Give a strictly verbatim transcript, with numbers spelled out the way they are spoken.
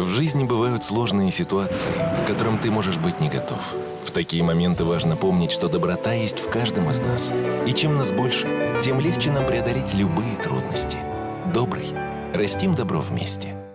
В жизни бывают сложные ситуации, к которым ты можешь быть не готов. В такие моменты важно помнить, что доброта есть в каждом из нас. И чем нас больше, тем легче нам преодолеть любые трудности. Добрый. Растим добро вместе.